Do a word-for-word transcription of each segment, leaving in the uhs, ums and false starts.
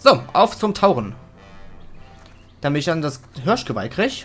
So, auf zum Tauchen. Damit ich dann das Hirschgeweih kriege.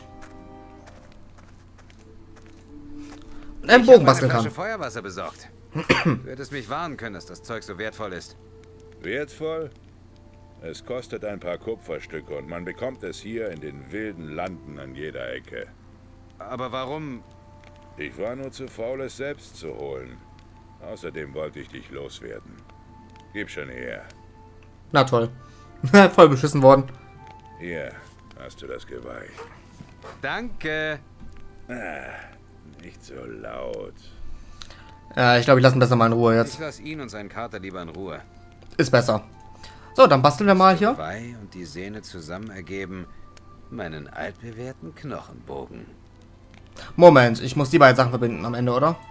Und einen Bogen basteln kann. Ich habe eine Flasche Feuerwasser besorgt. Du hättest mich warnen können, dass das Zeug so wertvoll ist. Wertvoll? Es kostet ein paar Kupferstücke und man bekommt es hier in den wilden Landen an jeder Ecke. Aber warum? Ich war nur zu faul, es selbst zu holen. Außerdem wollte ich dich loswerden. Gib schon her. Na toll. Voll beschissen worden. Hier hast du das Geweih. Danke. Ah, nicht so laut. Äh, ich glaube, ich lasse ihn besser mal in Ruhe jetzt. Ich lasse ihn und seinen Kater lieber in Ruhe. Ist besser. So, dann basteln wir mal hier. Geweih und die Sehne zusammen ergeben meinen altbewährten Knochenbogen. Moment, ich muss die beiden Sachen verbinden am Ende, oder?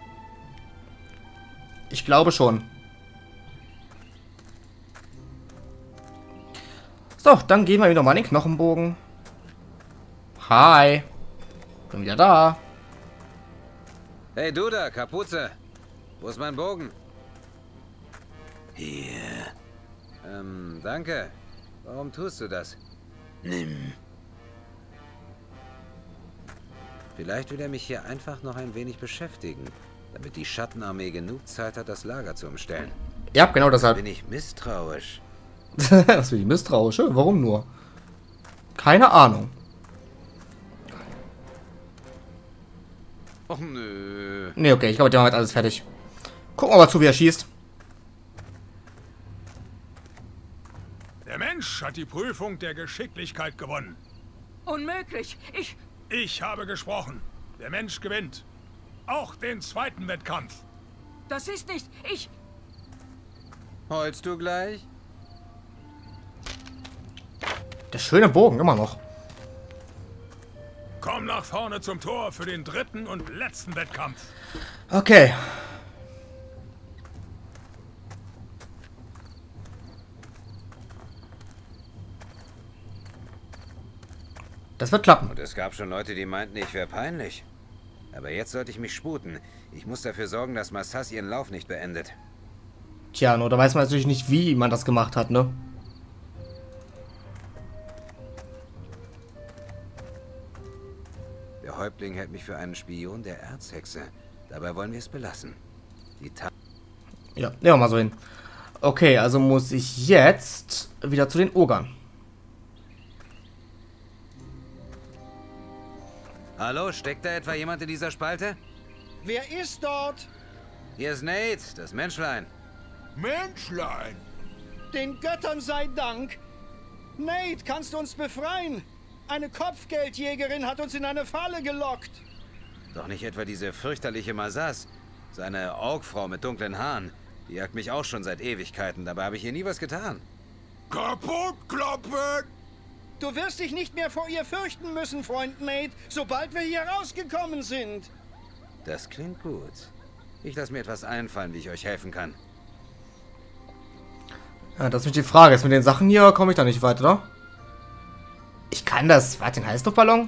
Ich glaube schon. So, dann gehen wir wieder mal in den Knochenbogen. Hi. Bin wieder da. Hey du da, Kapuze. Wo ist mein Bogen? Hier. Ähm, danke. Warum tust du das? Nimm. Vielleicht will er mich hier einfach noch ein wenig beschäftigen, damit die Schattenarmee genug Zeit hat, das Lager zu umstellen. Ja, genau deshalb. Bin ich misstrauisch. Was will ich misstrauisch? Warum nur? Keine Ahnung. Och nö. Ne, okay, ich glaube, der hat alles fertig. Gucken wir mal zu, wie er schießt. Der Mensch hat die Prüfung der Geschicklichkeit gewonnen. Unmöglich. Ich... Ich habe gesprochen. Der Mensch gewinnt. Auch den zweiten Wettkampf. Das ist nicht... Ich... Heulst du gleich? Der schöne Bogen, immer noch. Komm nach vorne zum Tor für den dritten und letzten Wettkampf. Okay. Das wird klappen. Und es gab schon Leute, die meinten, ich wäre peinlich. Aber jetzt sollte ich mich sputen. Ich muss dafür sorgen, dass Massas ihren Lauf nicht beendet. Tja, nur da weiß man natürlich nicht, wie man das gemacht hat, ne? Der Häuptling hält mich für einen Spion der Erzhexe. Dabei wollen wir es belassen. Die Ta Ja, nehmen wir mal so hin. Okay, also muss ich jetzt wieder zu den Ogern. Hallo, steckt da etwa jemand in dieser Spalte? Wer ist dort? Hier ist Nate, das Menschlein. Menschlein! Den Göttern sei Dank. Nate, kannst du uns befreien? Eine Kopfgeldjägerin hat uns in eine Falle gelockt. Doch nicht etwa diese fürchterliche Masas. Seine Orkfrau mit dunklen Haaren. Die jagt mich auch schon seit Ewigkeiten. Dabei habe ich ihr nie was getan. Kaputt kloppen! Du wirst dich nicht mehr vor ihr fürchten müssen, Freund Nate, sobald wir hier rausgekommen sind. Das klingt gut. Ich lasse mir etwas einfallen, wie ich euch helfen kann. Ja, das ist nämlich die Frage. Jetzt mit den Sachen hier komme ich da nicht weiter, oder? Ich kann das. Warte, den Heißluftballon?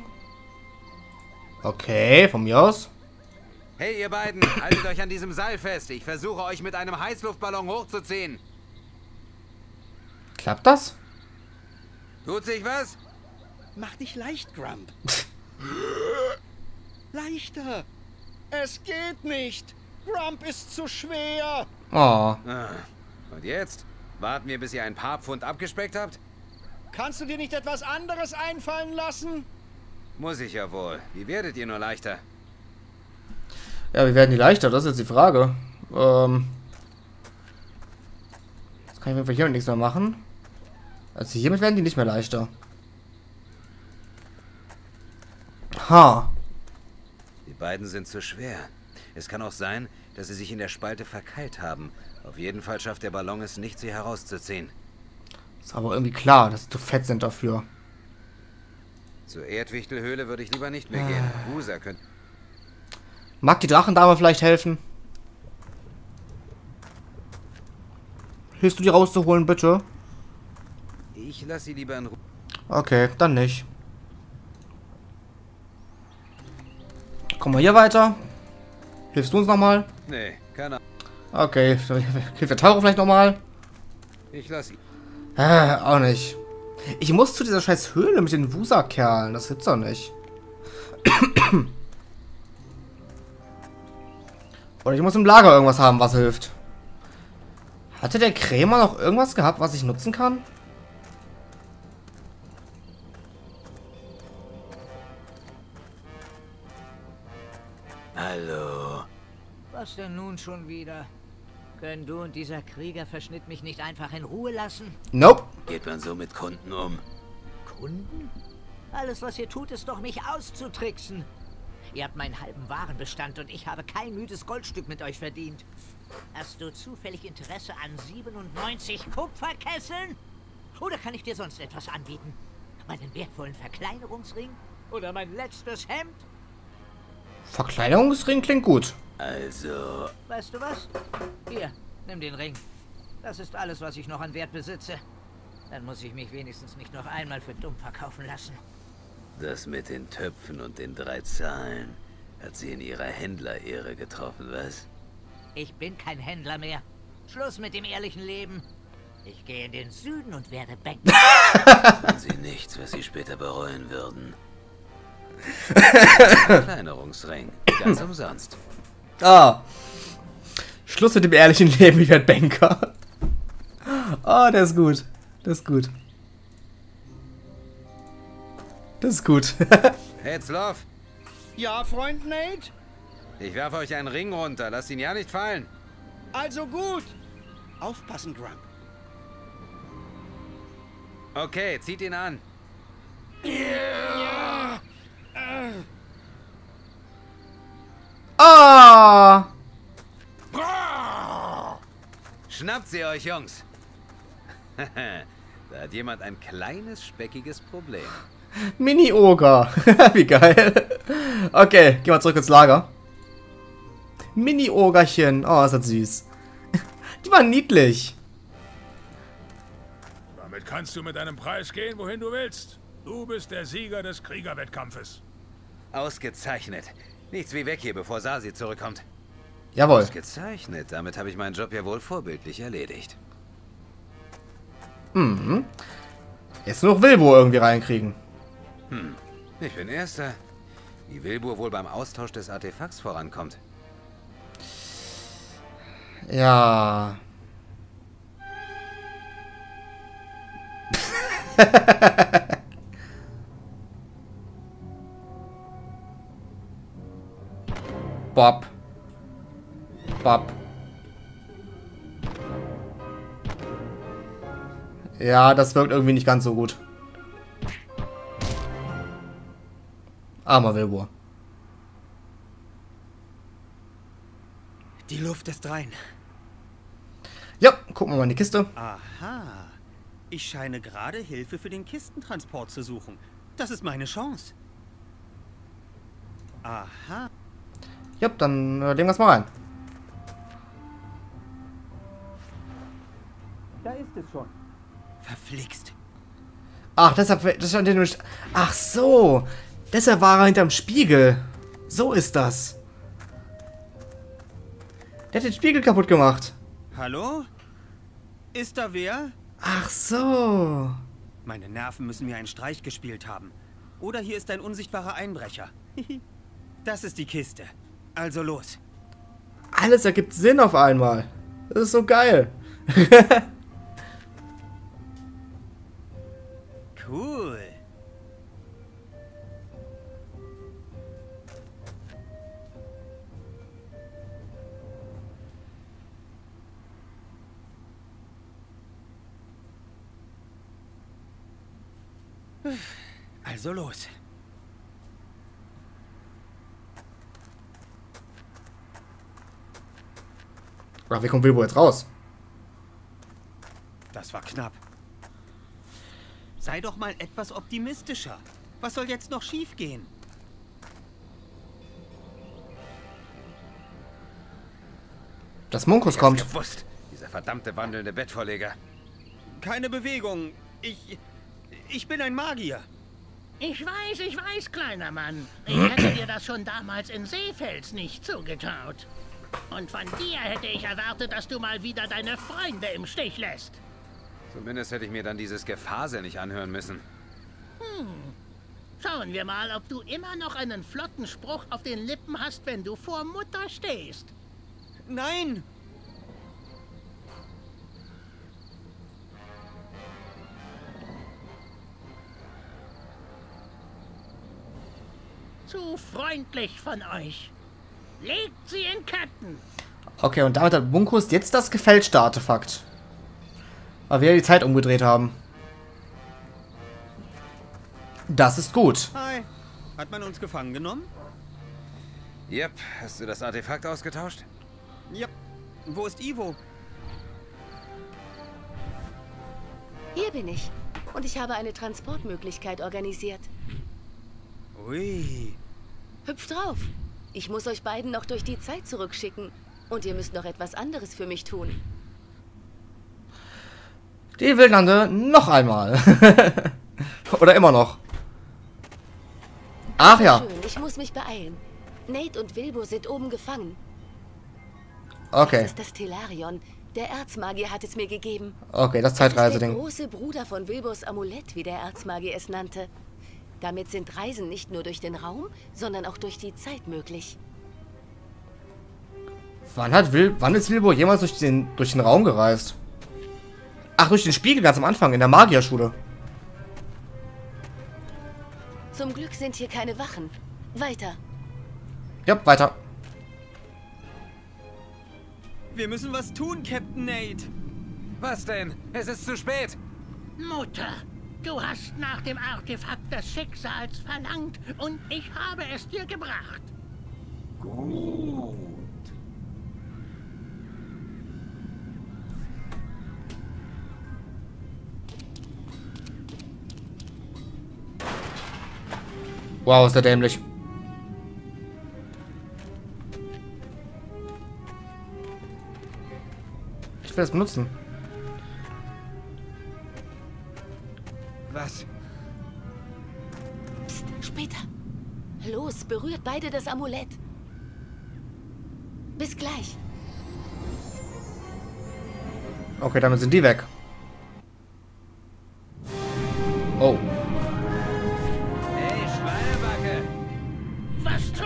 Okay, von mir aus. Hey, ihr beiden, haltet euch an diesem Seil fest. Ich versuche euch mit einem Heißluftballon hochzuziehen. Klappt das? Tut sich was? Mach dich leicht, Grump. Leichter. Es geht nicht. Grump ist zu schwer. Oh. Ah, und jetzt? Warten wir, bis ihr ein paar Pfund abgespeckt habt? Kannst du dir nicht etwas anderes einfallen lassen? Muss ich ja wohl. Wie werdet ihr nur leichter? Ja, wie werden die leichter? Das ist jetzt die Frage. Ähm. Jetzt kann ich mir hier nichts mehr machen. Also hiermit werden die nicht mehr leichter. Ha. Die beiden sind zu schwer. Es kann auch sein, dass sie sich in der Spalte verkeilt haben. Auf jeden Fall schafft der Ballon es nicht, sie herauszuziehen. Ist aber irgendwie klar, dass sie zu fett sind dafür. Zur Erdwichtelhöhle würde ich lieber nicht mehr gehen. Usa könnte... Mag die Drachendame vielleicht helfen? Hilfst du die rauszuholen, bitte? Ich lasse sie lieber in Ruhe. Okay, dann nicht. Kommen wir hier weiter? Hilfst du uns nochmal? Nee, keine Ahnung. Okay, hilft der Taucher vielleicht nochmal? Ich lasse ihn. Äh, auch nicht. Ich muss zu dieser scheiß Höhle mit den Wusa-Kerlen. Das gibt's doch nicht. Oder ich muss im Lager irgendwas haben, was hilft. Hatte der Krämer noch irgendwas gehabt, was ich nutzen kann? Hallo. Was denn nun schon wieder? Können du und dieser Kriegerverschnitt mich nicht einfach in Ruhe lassen? Nope. Geht man so mit Kunden um? Kunden? Alles, was ihr tut, ist doch, mich auszutricksen. Ihr habt meinen halben Warenbestand und ich habe kein müdes Goldstück mit euch verdient. Hast du zufällig Interesse an siebenundneunzig Kupferkesseln? Oder kann ich dir sonst etwas anbieten? Meinen wertvollen Verkleinerungsring? Oder mein letztes Hemd? Verkleinerungsring klingt gut. Also... Weißt du was? Hier, nimm den Ring. Das ist alles, was ich noch an Wert besitze. Dann muss ich mich wenigstens nicht noch einmal für dumm verkaufen lassen. Das mit den Töpfen und den drei Zahlen hat sie in ihrer Händlerehre getroffen, was? Ich bin kein Händler mehr. Schluss mit dem ehrlichen Leben. Ich gehe in den Süden und werde Banker. Tun sie nichts, was sie später bereuen würden. Verkleinerungsring. Ganz umsonst. Ah. Schluss mit dem ehrlichen Leben, ich werde Banker. Ah, oh, der ist gut. Das ist gut. Das ist gut. Hey, Zlov. Ja, Freund Nate? Ich werfe euch einen Ring runter. Lasst ihn ja nicht fallen. Also gut. Aufpassen, Grump. Okay, zieht ihn an. Ja. Ah! Schnappt sie euch, Jungs. Da hat jemand ein kleines, speckiges Problem. Mini-Oger. Wie geil. Okay, gehen wir zurück ins Lager. Mini-Ogerchen. Oh, ist das süß. Die waren niedlich. Damit kannst du mit deinem Preis gehen, wohin du willst. Du bist der Sieger des Kriegerwettkampfes. Ausgezeichnet. Nichts wie weg hier, bevor Sasi zurückkommt. Jawohl. Ausgezeichnet. Damit habe ich meinen Job ja wohl vorbildlich erledigt. Mhm. Jetzt nur noch Wilbur irgendwie reinkriegen. Hm. Ich bin Erster. Wie Wilbur wohl beim Austausch des Artefakts vorankommt. Ja. Bob. Bob. Ja, das wirkt irgendwie nicht ganz so gut. Armer Wilbur. Die Luft ist rein. Ja, gucken wir mal in die Kiste. Aha. Ich scheine gerade Hilfe für den Kistentransport zu suchen. Das ist meine Chance. Aha. Ja, dann äh, legen wir es mal rein. Da ist es schon. Verflixt. Ach, deshalb... Das stand nur, ach so. Deshalb war er hinterm Spiegel. So ist das. Der hat den Spiegel kaputt gemacht. Hallo? Ist da wer? Ach so. Meine Nerven müssen mir einen Streich gespielt haben. Oder hier ist ein unsichtbarer Einbrecher. Das ist die Kiste. Also los. Alles ergibt Sinn auf einmal. Das ist so geil. Cool. Also los. Ach, wie kommt Wilbur jetzt raus? Das war knapp. Sei doch mal etwas optimistischer. Was soll jetzt noch schiefgehen? Das Munkus Ich kommt. hab's gewusst. Dieser verdammte wandelnde Bettvorleger. Keine Bewegung. Ich... Ich bin ein Magier. Ich weiß, ich weiß, kleiner Mann. Ich hätte dir das schon damals in Seefels nicht zugetraut. Und von dir hätte ich erwartet, dass du mal wieder deine Freunde im Stich lässt. Zumindest hätte ich mir dann dieses Gefasel nicht anhören müssen. Hm. Schauen wir mal, ob du immer noch einen flotten Spruch auf den Lippen hast, wenn du vor Mutter stehst. Nein! Zu freundlich von euch. Legt sie in Ketten. Okay, und damit hat Bunkus jetzt das gefälschte Artefakt. Weil wir die Zeit umgedreht haben. Das ist gut. Hi. Hat man uns gefangen genommen? Yep, hast du das Artefakt ausgetauscht? Yep. Wo ist Ivo? Hier bin ich. Und ich habe eine Transportmöglichkeit organisiert. Ui. Hüpft drauf. Ich muss euch beiden noch durch die Zeit zurückschicken. Und ihr müsst noch etwas anderes für mich tun. Die Wildlande noch einmal. Oder immer noch. Ach ja. Schön, ich muss mich beeilen. Nate und Wilbur sind oben gefangen. Okay. Das ist das Telarion. Der Erzmagier hat es mir gegeben. Okay, das Das ist Zeitreiseding. der große Bruder von Wilburs Amulett, wie der Erzmagier es nannte. Damit sind Reisen nicht nur durch den Raum, sondern auch durch die Zeit möglich. Wann hat Wil wann ist Wilbur jemals durch den, durch den Raum gereist? Ach, durch den Spiegel ganz am Anfang, in der Magierschule. Zum Glück sind hier keine Wachen. Weiter. Ja, weiter. Wir müssen was tun, Captain Nate. Was denn? Es ist zu spät. Mutter, du hast nach dem Artefakt des Schicksals verlangt und ich habe es dir gebracht. Gut. Wow, ist der dämlich. Ich will das benutzen. Was? Psst, später. Los, berührt beide das Amulett. Bis gleich. Okay, damit sind die weg. Oh. Hey, Schweinebacke! Was zum...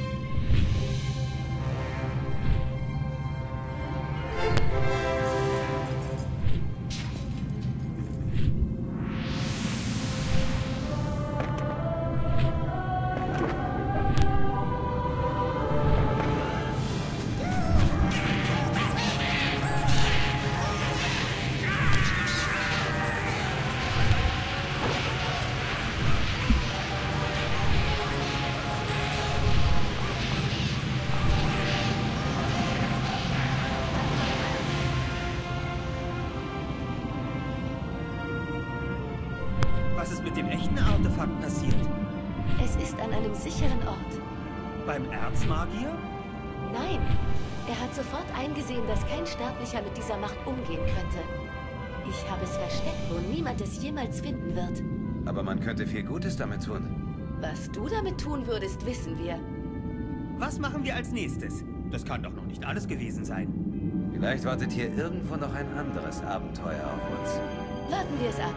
Was ist mit dem echten Artefakt passiert? Es ist an einem sicheren Ort. Beim Erzmagier? Nein, er hat sofort eingesehen, dass kein Sterblicher mit dieser Macht umgehen könnte. Ich habe es versteckt, wo niemand es jemals finden wird. Aber man könnte viel Gutes damit tun. Was du damit tun würdest, wissen wir. Was machen wir als nächstes? Das kann doch noch nicht alles gewesen sein. Vielleicht wartet hier irgendwo noch ein anderes Abenteuer auf uns. Warten wir es ab.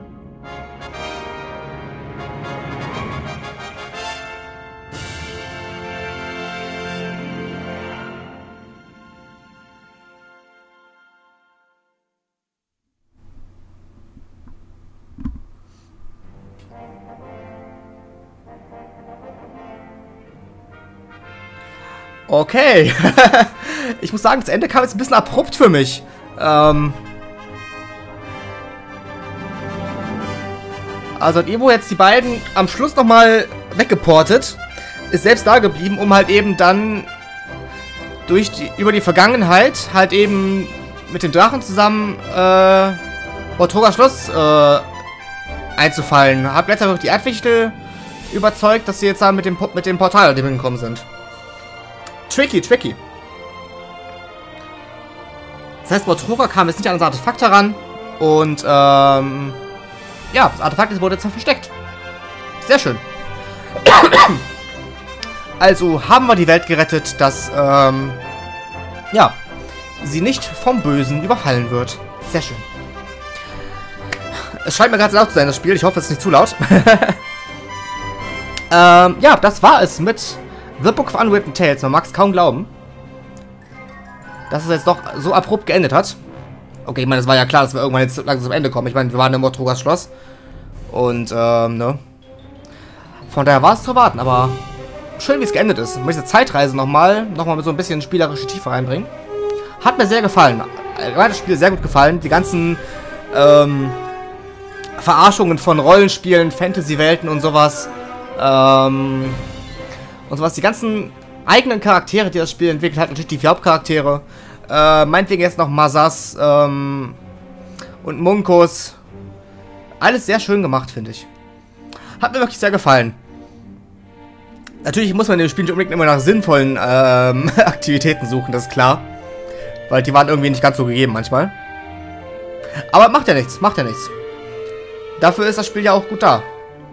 Okay. Ich muss sagen, das Ende kam jetzt ein bisschen abrupt für mich. Ähm also hat Ivo jetzt die beiden am Schluss nochmal weggeportet. Ist selbst da geblieben, um halt eben dann durch die, über die Vergangenheit halt eben mit dem Drachen zusammen äh, Bortogas Schloss äh, einzufallen. Hab letztendlich auch die Erdwichtel überzeugt, dass sie jetzt da mit dem, mit dem Portal hingekommen sind. Tricky, tricky. Das heißt, Bortora kam jetzt nicht an das Artefakt heran. Und, ähm... ja, das Artefakt wurde jetzt noch versteckt. Sehr schön. Also haben wir die Welt gerettet, dass, ähm... ja, sie nicht vom Bösen überfallen wird. Sehr schön. Es scheint mir gerade laut zu sein, das Spiel. Ich hoffe, es ist nicht zu laut. ähm, ja, das war es mit The Book of Unwritten Tales. Man mag es kaum glauben, dass es jetzt doch so abrupt geendet hat. Okay, ich meine, es war ja klar, dass wir irgendwann jetzt langsam zum Ende kommen. Ich meine, wir waren im Mortrugas Schloss. Und, ähm, ne. Von daher war es zu erwarten, aber schön, wie es geendet ist. Ich möchte diese Zeitreise nochmal, nochmal mit so ein bisschen spielerische Tiefe reinbringen. Hat mir sehr gefallen. Mir hat das Spiel sehr gut gefallen. Die ganzen, ähm, Verarschungen von Rollenspielen, Fantasy-Welten und sowas. Ähm, und sowas. Die ganzen eigenen Charaktere, die das Spiel entwickelt hat. Natürlich die Hauptcharaktere. Äh, meinetwegen jetzt noch Masas, ähm, und Munkos. Alles sehr schön gemacht, finde ich. Hat mir wirklich sehr gefallen. Natürlich muss man in dem Spiel nicht unbedingt immer nach sinnvollen, ähm, Aktivitäten suchen, das ist klar. Weil die waren irgendwie nicht ganz so gegeben manchmal. Aber macht ja nichts, macht ja nichts. Dafür ist das Spiel ja auch gut da.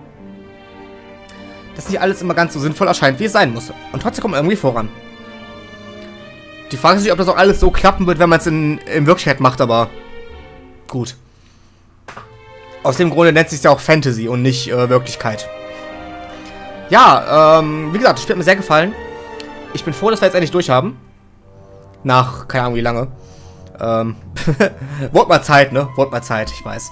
Dass nicht alles immer ganz so sinnvoll erscheint, wie es sein muss. Und trotzdem kommt man irgendwie voran. Die Frage ist nicht, ob das auch alles so klappen wird, wenn man es in, in Wirklichkeit macht, aber gut. Aus dem Grunde nennt es sich ja auch Fantasy und nicht äh, Wirklichkeit. Ja, ähm, wie gesagt, das Spiel hat mir sehr gefallen. Ich bin froh, dass wir jetzt endlich durch haben. Nach, keine Ahnung wie lange. Ähm, wurde mal Zeit, ne? Wurde mal Zeit, ich weiß.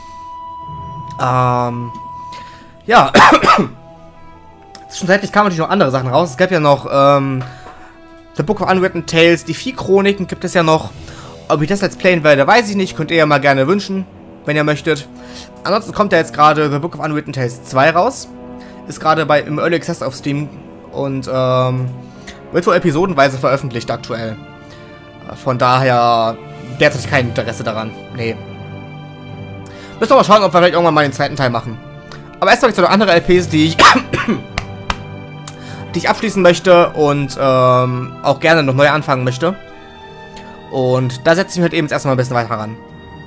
Ähm, ja. Zwischenzeitlich kamen natürlich noch andere Sachen raus. Es gab ja noch, ähm, The Book of Unwritten Tales, die Vieh-Chroniken gibt es ja noch. Ob ich das jetzt playen werde, weiß ich nicht. Könnt ihr ja mal gerne wünschen, wenn ihr möchtet. Ansonsten kommt ja jetzt gerade The Book of Unwritten Tales zwei raus. Ist gerade bei im Early Access auf Steam und ähm, wird wohl episodenweise veröffentlicht aktuell. Von daher derzeit kein Interesse daran. Nee. Müssen wir mal schauen, ob wir vielleicht irgendwann mal den zweiten Teil machen. Aber erstmal gibt es noch andere L Ps, die ich die ich abschließen möchte und ähm, auch gerne noch neu anfangen möchte. Und da setze ich mich halt eben jetzt erstmal ein bisschen weiter ran.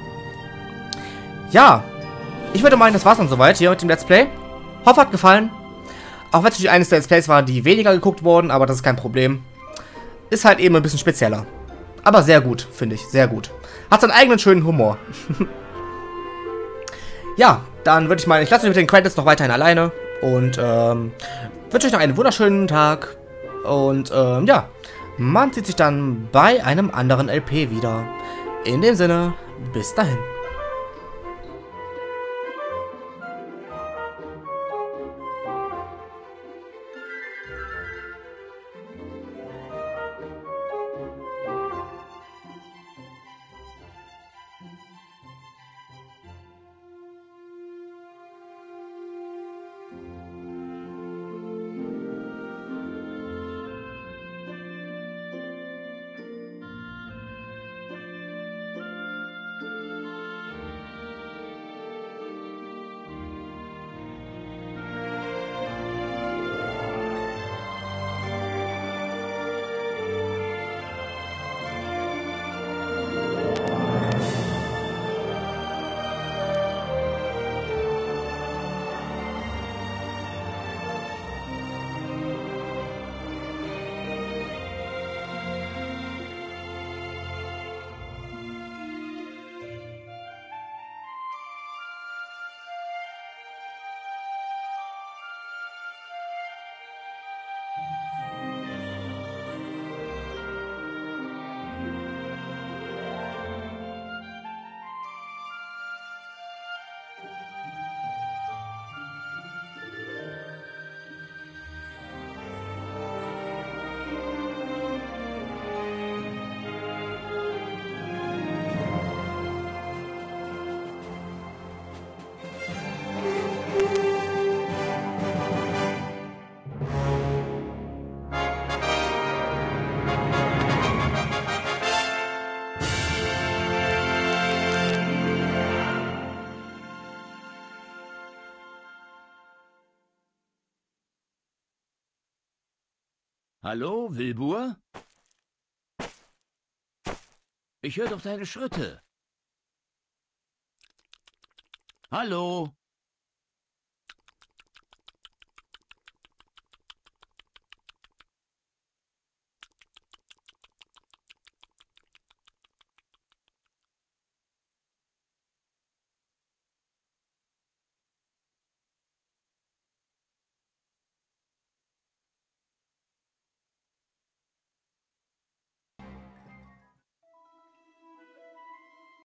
Ja, ich würde meinen, das war's dann soweit hier mit dem Let's Play. Hoffe, hat gefallen. Auch wenn es natürlich eines der Let's Plays war, die weniger geguckt wurden, aber das ist kein Problem. Ist halt eben ein bisschen spezieller. Aber sehr gut, finde ich. Sehr gut. Hat seinen eigenen schönen Humor. Ja, dann würde ich mal, ich lasse euch mit den Credits noch weiterhin alleine. Und ähm, wünsche euch noch einen wunderschönen Tag. Und ähm, ja, man sieht sich dann bei einem anderen L P wieder. In dem Sinne, bis dahin. Hallo, Wilbur? Ich höre doch deine Schritte. Hallo?